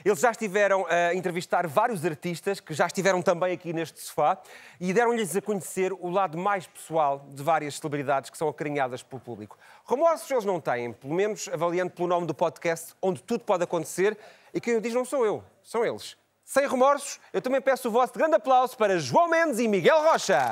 Eles já estiveram a entrevistar vários artistas que já estiveram também aqui neste sofá e deram-lhes a conhecer o lado mais pessoal de várias celebridades que são acarinhadas pelo público. Remorsos eles não têm, pelo menos avaliando pelo nome do podcast, onde tudo pode acontecer, e quem o diz não sou eu, são eles. Sem remorsos, eu também peço o vosso grande aplauso para João Mendes e Miguel Rocha.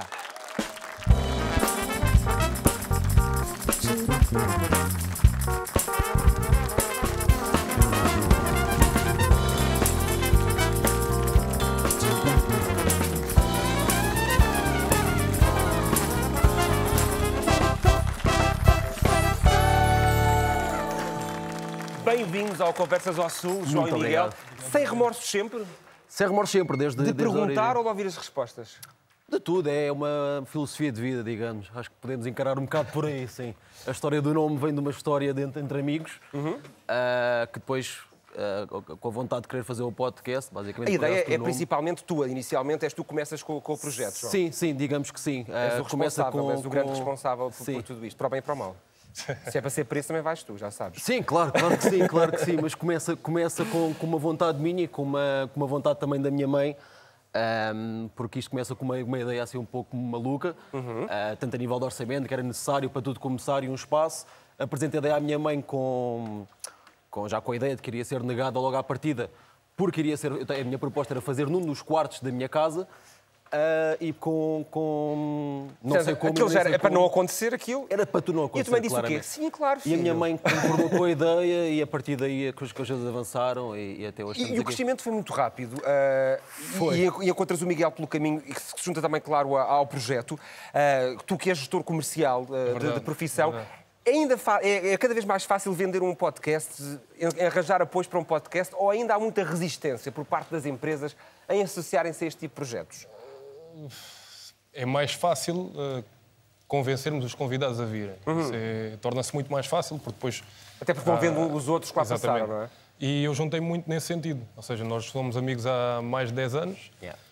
Bem-vindos ao Conversas ao Sul, João e Miguel. Sem remorsos sempre? Sem remorsos sempre, desde perguntar ou de ouvir as respostas? De tudo, é uma filosofia de vida, digamos. Acho que podemos encarar um bocado por aí, sim. A história do nome vem de uma história entre amigos, que depois, com a vontade de querer fazer o podcast, basicamente... A ideia é principalmente tua, inicialmente és tu que começas com o projeto, João. Sim, digamos que sim. És o responsável, és o grande responsável por tudo isto, para o bem e para o mal. Se é para ser preço, também vais tu, já sabes. Sim, claro que sim, mas começa com uma vontade minha e com uma vontade também da minha mãe, porque isto começa com uma ideia assim um pouco maluca, tanto a nível de orçamento, que era necessário para tudo começar e um espaço. Apresentei a ideia à minha mãe já com a ideia de que iria ser negada logo à partida, porque a minha proposta era fazer num dos quartos da minha casa, e não sei como... Aquilo já era para não acontecer aquilo? Era para tu não acontecer, E tu também disse claramente. O quê? Sim, claro, filho. E a minha mãe concordou com a ideia e a partir daí as coisas avançaram e até hoje estamos aqui. O crescimento foi muito rápido. Foi. E encontras o Miguel pelo caminho e que se junta também, claro, ao projeto. Tu que és gestor comercial de profissão... É cada vez mais fácil vender um podcast, arranjar apoios para um podcast, ou ainda há muita resistência por parte das empresas em associarem-se a este tipo de projetos? É mais fácil convencermos os convidados a virem. Torna-se muito mais fácil, porque depois... Até porque vão vendo os outros que lá passaram, não é? E eu juntei muito nesse sentido. Ou seja, nós somos amigos há mais de 10 anos.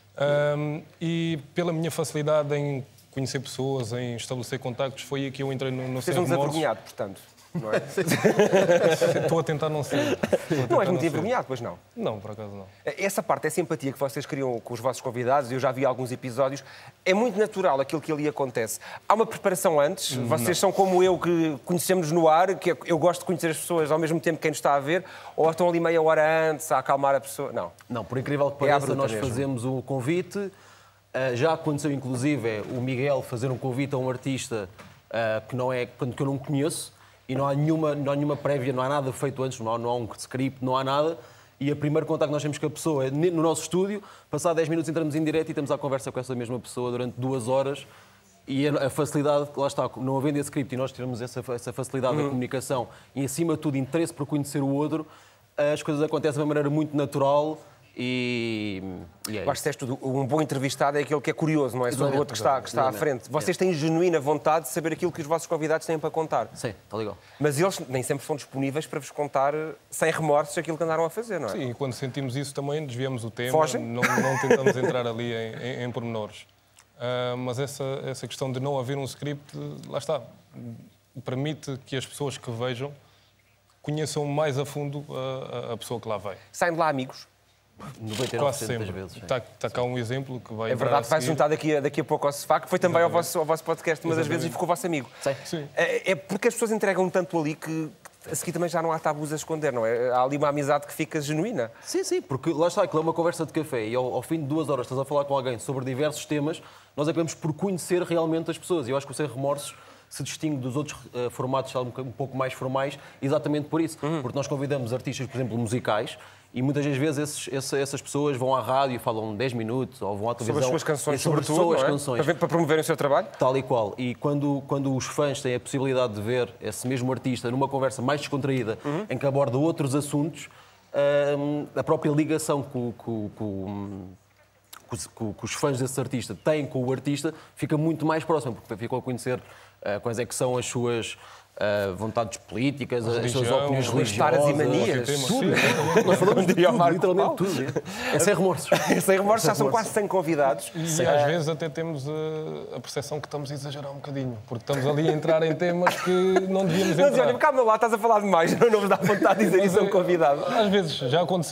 E pela minha facilidade em conhecer pessoas, em estabelecer contactos, foi aí que eu entrei no Sem Remorsos. Seja um desavergonhado, portanto. Não é? Estou a tentar não ser. Não és muito envergonhado, pois não? Não, por acaso não. Essa parte, essa empatia que vocês criam com os vossos convidados, eu já vi alguns episódios, é muito natural aquilo que ali acontece. Há uma preparação antes? Vocês são como eu, que conhecemos no ar, que eu gosto de conhecer as pessoas ao mesmo tempo que quem nos está a ver, ou estão ali meia hora antes a acalmar a pessoa? Não. Não, por incrível que pareça, nós fazemos o convite. Já aconteceu, inclusive, o Miguel fazer um convite a um artista que eu não conheço, e não há nenhuma prévia, não há nada feito antes, não há um script, não há nada. E o primeiro contacto que nós temos com a pessoa é no nosso estúdio, passado 10 minutos entramos em direto e estamos à conversa com essa mesma pessoa durante 2 horas. E a facilidade, lá está, não havendo esse script e nós tiramos essa facilidade da comunicação e, acima de tudo, interesse por conhecer o outro, as coisas acontecem de uma maneira muito natural. E é acho que tudo. Um bom entrevistado é aquele que é curioso, não é sobre o outro que está à frente. Vocês têm genuína vontade de saber aquilo que os vossos convidados têm para contar. Sim, está legal. Mas eles nem sempre são disponíveis para vos contar sem remorsos aquilo que andaram a fazer, não é? Sim, e quando sentimos isso também desviamos o tema. Fogem? Não tentamos entrar ali em pormenores. Mas essa questão de não haver um script, lá está, permite que as pessoas que vejam conheçam mais a fundo a pessoa que lá vai. Saem de lá amigos? 99% das vezes. Está cá um exemplo que vai... É verdade, vai juntar daqui a pouco ao sofá, que foi também ao vosso podcast uma das vezes e ficou vosso amigo. Sim. É porque as pessoas entregam tanto ali que a seguir também já não há tabus a esconder, não é? Há ali uma amizade que fica genuína. Sim, porque lá está, aquilo é uma conversa de café e ao fim de 2 horas estás a falar com alguém sobre diversos temas, nós acabamos por conhecer realmente as pessoas. E eu acho que o Sem Remorsos se distingue dos outros formatos um pouco mais formais exatamente por isso. Porque nós convidamos artistas, por exemplo, musicais, e muitas das vezes essas pessoas vão à rádio e falam 10 minutos, ou vão à televisão... Sobre as suas canções, sobretudo, as canções. Para promoverem o seu trabalho? Tal e qual. E quando os fãs têm a possibilidade de ver esse mesmo artista numa conversa mais descontraída, em que aborda outros assuntos, a própria ligação que os fãs desse artista têm com o artista fica muito mais próxima, porque ficam a conhecer quais é que são as suas vontades políticas, as suas opiniões religiosas e manias. Tudo. Nós falamos de tudo, literalmente tudo. É Sem Remorsos. Sem Remorsos já são quase 100 convidados. E às vezes até temos a percepção que estamos a exagerar um bocadinho, porque estamos ali a entrar em temas que não devíamos entrar. Mas olha, calma lá, estás a falar demais, não vos dá vontade de dizer isso a um convidado. Às vezes já aconteceu.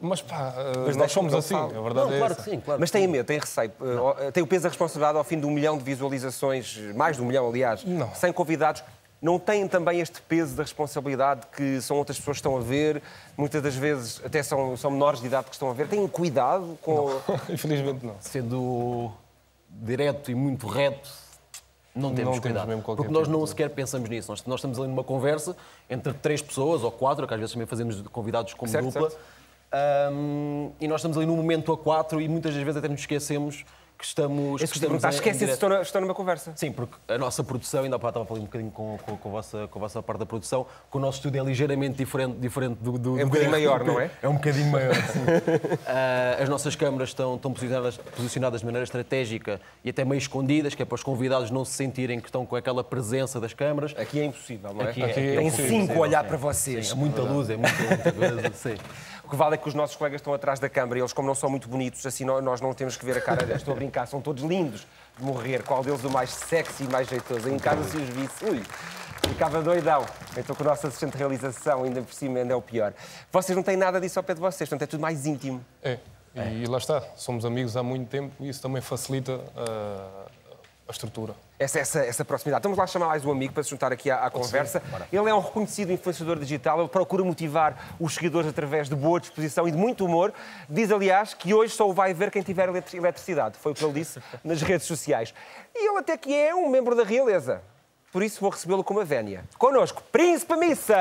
Mas pá, nós somos assim, a verdade é claro essa. que sim, claro. Mas têm medo, têm receio. Tem o peso da responsabilidade ao fim de 1 milhão de visualizações, mais de 1 milhão, aliás, Não. sem convidados. Não têm também este peso da responsabilidade que são outras pessoas que estão a ver, muitas das vezes até são menores de idade que estão a ver? Têm cuidado com... Infelizmente não. Sendo direto e muito reto, não temos cuidado. Mesmo qualquer Porque nós tipo não de- sequer pensamos nisso. Nós estamos ali numa conversa entre 3 pessoas ou 4, que às vezes também fazemos convidados como Certo, dupla. certo. E nós estamos ali num momento a 4 e muitas das vezes até nos esquecemos que estamos... Esse tipo de esquecem-se que estão numa conversa. Sim, porque a nossa produção, ainda há pouco estava a falar um bocadinho com a vossa parte da produção, que o nosso estúdio é ligeiramente diferente do É um bocadinho maior, não é? É um bocadinho maior, sim. As nossas câmaras estão posicionadas de maneira estratégica e até meio escondidas, que é para os convidados não se sentirem que estão com aquela presença das câmaras. Aqui é impossível, não é? Aqui é Tem impossível, 5 a olhar sim. para vocês. É muita luz, é muita coisa, sim. O que vale é que os nossos colegas estão atrás da câmara e eles, como não são muito bonitos, assim nós não temos que ver a cara deles. Estou a brincar, são todos lindos de morrer. Qual deles o mais sexy e mais jeitoso? Em casa, se os visse, ui, ficava doidão. Então, com o nosso assistente de realização, ainda por cima, ainda é o pior. Vocês não têm nada disso ao pé de vocês, portanto é tudo mais íntimo. É. E lá está, somos amigos há muito tempo e isso também facilita a estrutura. Essa proximidade. Vamos lá chamar mais um amigo para se juntar aqui à conversa. Ele é um reconhecido influenciador digital, ele procura motivar os seguidores através de boa disposição e de muito humor. Diz, aliás, que hoje só o vai ver quem tiver eletricidade. Foi o que ele disse nas redes sociais. E ele até que é um membro da realeza. Por isso vou recebê-lo com uma vénia. Connosco, Príncipe Missas!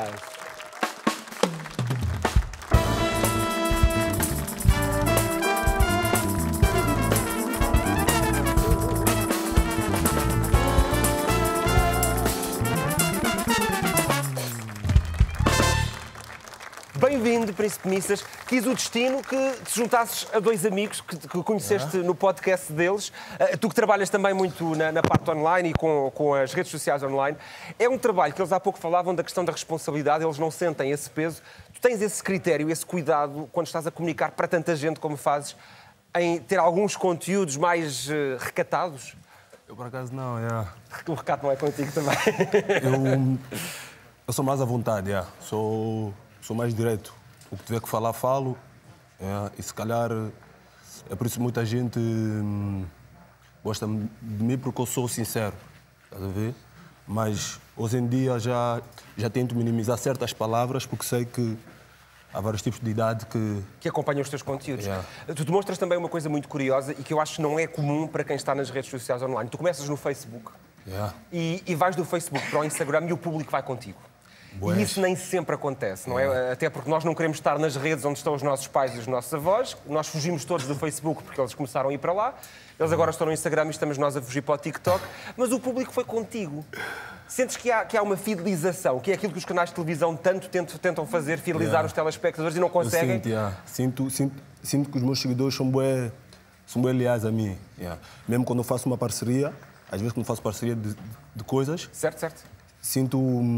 Bem-vindo, Príncipe Missas. Quis o destino que te juntasses a 2 amigos que conheceste no podcast deles. Tu que trabalhas também muito na parte online e com as redes sociais online. É um trabalho que eles há pouco falavam da questão da responsabilidade, eles não sentem esse peso. Tu tens esse critério, esse cuidado, quando estás a comunicar para tanta gente como fazes, em ter alguns conteúdos mais recatados? Eu, por acaso, não, O recato não é contigo também. Eu sou mais à vontade, sou mais direto. O que tiver que falar, falo. E se calhar é por isso que muita gente gosta de mim, porque eu sou sincero. Estás a ver? Mas hoje em dia já tento minimizar certas palavras, porque sei que há vários tipos de idade que acompanham os teus conteúdos. Yeah. Tu demonstras também uma coisa muito curiosa e que eu acho que não é comum para quem está nas redes sociais online. Tu começas no Facebook e vais do Facebook para o Instagram e o público vai contigo. E isso nem sempre acontece, não é? Até porque nós não queremos estar nas redes onde estão os nossos pais e os nossos avós. Nós fugimos todos do Facebook porque eles começaram a ir para lá. Eles agora estão no Instagram e estamos nós a fugir para o TikTok. Mas o público foi contigo. Sentes que há uma fidelização, que é aquilo que os canais de televisão tanto tentam fazer, fidelizar os telespectadores e não conseguem? Sinto que os meus seguidores são bem leais a mim. Mesmo quando eu faço uma parceria, às vezes quando faço parceria de coisas... Certo. Sinto...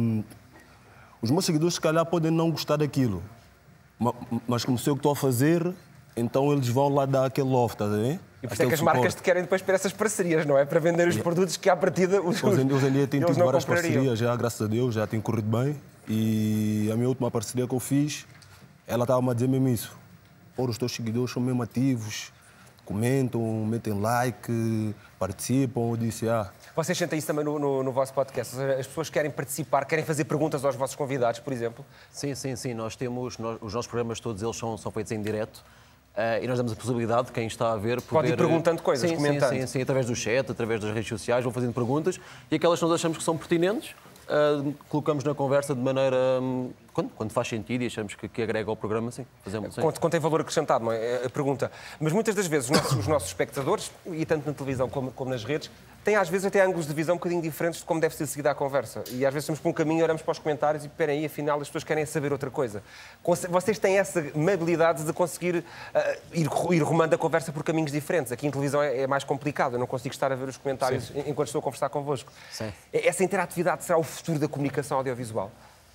Os meus seguidores, se calhar, podem não gostar daquilo. Mas como sei o que estou a fazer, então eles vão lá dar aquele love, estás a ver? E por isso é que as marcas te querem depois para essas parcerias, não é? Para vender os produtos que, à partida, Hoje em dia tenho tido várias parcerias, graças a Deus, já tem corrido bem. E a minha última parceria que eu fiz, ela estava-me a dizer mesmo isso. Pô, os teus seguidores são mesmo ativos, comentam, metem like, participam. Eu disse, Vocês sentem isso também no vosso podcast? As pessoas querem participar, querem fazer perguntas aos vossos convidados, por exemplo? Sim. Os nossos programas, todos eles são feitos em direto. E nós damos a possibilidade de quem está a ver poder... Pode ir perguntando coisas, comentando. Sim, através do chat, através das redes sociais, vão fazendo perguntas e aquelas que nós achamos que são pertinentes, colocamos na conversa de maneira... Quando faz sentido e achamos que agrega ao programa, sim. Fazemos, sim. Quando tem valor acrescentado, não é? A pergunta. Mas muitas das vezes os nossos espectadores, e tanto na televisão como nas redes, têm às vezes até ângulos de visão um bocadinho diferentes de como deve ser seguida a conversa. E às vezes estamos por um caminho, olhamos para os comentários e, esperem aí, afinal as pessoas querem saber outra coisa. Vocês têm essa amabilidade de conseguir ir rumando a conversa por caminhos diferentes. Aqui em televisão é mais complicado, eu não consigo estar a ver os comentários enquanto estou a conversar convosco. Sim. Essa interatividade será o futuro da comunicação audiovisual?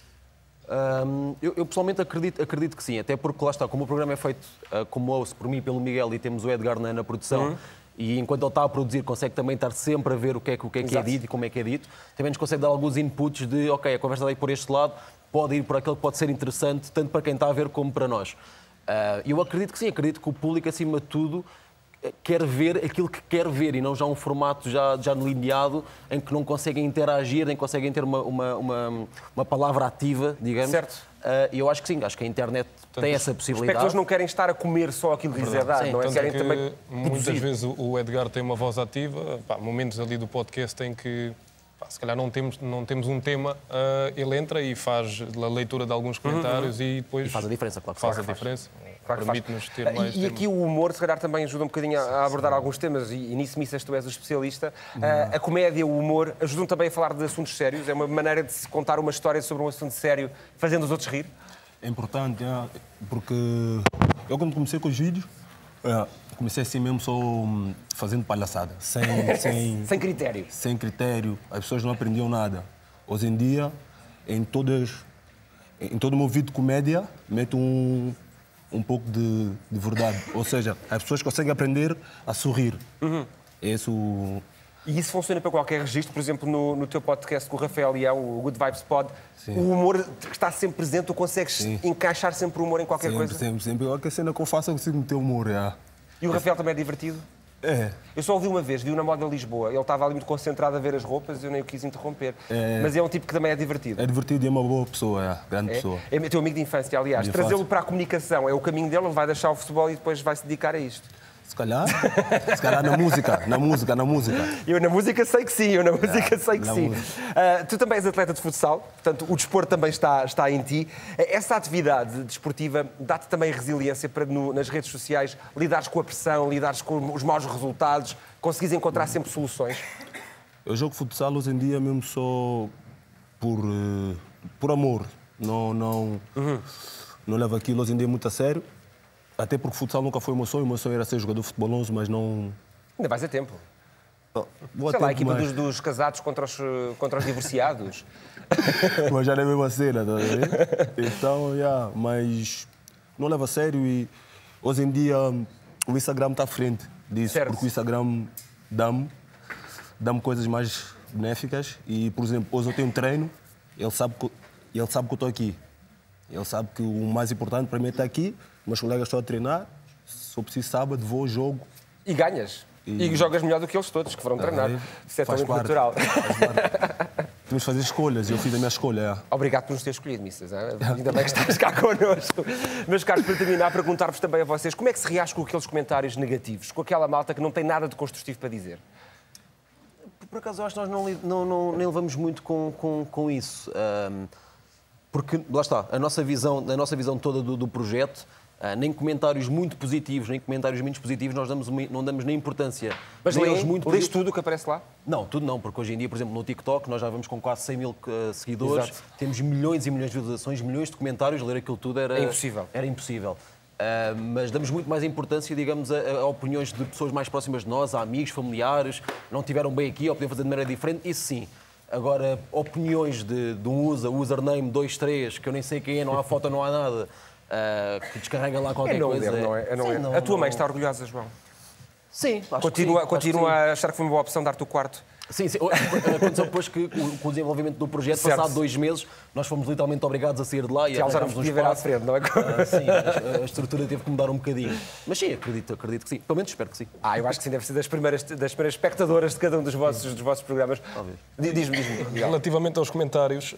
Eu pessoalmente acredito que sim, até porque lá está, como o programa é feito como ouço por mim e pelo Miguel e temos o Edgar na produção, e enquanto ele está a produzir consegue também estar sempre a ver o que é dito e como é que é dito, também nos consegue dar alguns inputs de, ok, a conversa vai por este lado, pode ir por aquele que pode ser interessante, tanto para quem está a ver como para nós. E eu acredito que sim, acredito que o público, acima de tudo, quer ver aquilo que quer ver e não já um formato já delineado em que não conseguem interagir, nem conseguem ter uma palavra ativa, digamos. Certo. E eu acho que sim, acho que a internet tem essa Os possibilidade. espectadores não querem estar a comer só aquilo que lhes é dado, não é? Querem que também muitas produzir. vezes o Edgar tem uma voz ativa, momentos ali do podcast em que se calhar não temos um tema, ele entra e faz a leitura de alguns comentários e depois E faz a diferença, claro que faz a diferença. Claro que faz. Permite-nos ter mais E aqui o humor, se calhar, também ajuda um bocadinho a abordar alguns temas, e nisso, Missas, tu és o especialista. A comédia, o humor, ajudam também a falar de assuntos sérios. É uma maneira de se contar uma história sobre um assunto sério, fazendo os outros rir. É importante, porque eu quando comecei com os vídeos, comecei assim mesmo só fazendo palhaçada, Sem critério. sem critério, as pessoas não aprendiam nada. Hoje em dia, em todo o meu vídeo de comédia, meto um pouco de verdade. Ou seja, as pessoas conseguem aprender a sorrir. É isso. E isso funciona para qualquer registro, por exemplo, no teu podcast com o Rafael Leão, o Good Vibes Pod, o humor que está sempre presente, tu consegues encaixar sempre o humor em qualquer coisa? Sempre. Qualquer cena que eu faço, eu consigo meter humor. E o Rafael também é divertido? É. Eu só o vi uma vez, vi-o na Moda Lisboa. Ele estava ali muito concentrado a ver as roupas e eu nem o quis interromper. Mas é um tipo que também é divertido. É divertido e é uma boa pessoa, grande pessoa. É teu amigo de infância, aliás. De Trazê-lo infância. para a comunicação é o caminho dele, ele vai deixar o futebol e depois vai se dedicar a isto. Se calhar na música. Eu na música sei que sim, Tu também és atleta de futsal, portanto o desporto também está em ti. Essa atividade desportiva dá-te também resiliência para nas redes sociais lidares com a pressão, lidares com os maus resultados, conseguires encontrar sempre soluções? Eu jogo futsal hoje em dia mesmo só por amor. Não levo aquilo hoje em dia muito a sério. Até porque futsal nunca foi o meu sonho era ser jogador de futebol 11, mas não... Ainda vais a tempo. Vou a Sei lá, a tempo, equipa mas... dos casados contra os divorciados. Mas já não é a mesma cena, tá a ver? Então, mas não levo a sério e hoje em dia o Instagram está à frente disso, Certo. porque o Instagram dá-me coisas mais benéficas e, por exemplo, hoje eu tenho um treino, ele sabe que eu estou aqui. Ele sabe que o mais importante para mim é estar aqui, meus colegas estão a treinar, se eu preciso sábado, vou ao jogo. E ganhas. E jogas melhor do que eles todos, que foram treinar. Isso é Faz talento parte, natural. Temos de fazer escolhas e eu fiz a minha escolha. Obrigado por nos ter escolhido, Missas. Ainda bem que estás cá connosco. Meus caros, para terminar, perguntar-vos também a vocês como é que se reage com aqueles comentários negativos, com aquela malta que não tem nada de construtivo para dizer? Por acaso, eu acho que nós nem levamos muito com isso. Porque, lá está, a nossa visão toda do projeto, nem comentários muito positivos, nem comentários menos positivos, nós não damos nem importância. Mas lês tudo o que aparece lá? Não, tudo não, porque hoje em dia, por exemplo, no TikTok, nós já vamos com quase 100 mil seguidores, Exato. temos milhões e milhões de visualizações, milhões de comentários, ler aquilo tudo era impossível. Era impossível. Mas damos muito mais importância, digamos, a opiniões de pessoas mais próximas de nós, a amigos, familiares, não tiveram bem aqui ou podiam fazer de maneira diferente, isso sim. Agora, opiniões de um username 23, que eu nem sei quem é, não há foto, não há nada, que descarrega lá qualquer coisa. Não é? Sim, A tua mãe está orgulhosa, João? Sim, acho Continua que sim. a achar que foi uma boa opção dar-te o quarto? Sim. Aconteceu depois que, com o desenvolvimento do projeto, Certo. passado 2 meses, nós fomos literalmente obrigados a sair de lá e Ela já não arranjámos podia ver à frente, não é? Sim, a estrutura teve que mudar um bocadinho. Mas sim, acredito que sim. Pelo menos espero que sim. Eu acho que sim, deve ser das primeiras espectadoras de cada um dos vossos programas. Diz-me. Relativamente aos comentários,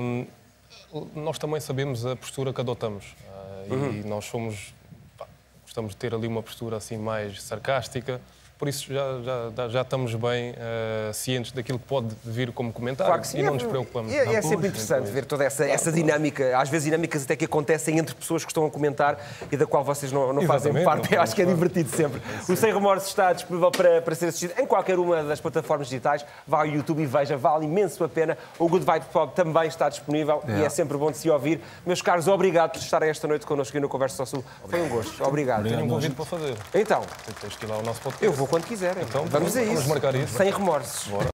nós também sabemos a postura que adotamos. E nós gostamos de ter ali uma postura assim mais sarcástica. Por isso já estamos bem cientes daquilo que pode vir como comentário, Claro que sim. e não nos preocupamos. É sempre interessante ver toda essa dinâmica, às vezes dinâmicas até que acontecem entre pessoas que estão a comentar e da qual vocês não fazem parte. Acho que é divertido sempre. O Sem Remorsos está disponível para ser assistido em qualquer uma das plataformas digitais. Vá ao YouTube e veja, vale imenso a pena. O Good Vibes Pod também está disponível e é sempre bom de se ouvir. Meus caros, obrigado por estarem esta noite connosco aqui no Conversa ao Sul. Foi um gosto. Obrigado. Tenho um convite para fazer. Então, Tens que ir lá ao nosso podcast. eu vou quando quiserem. Então, Vamos a isso. vamos marcar isso. Sem remorsos. Bora.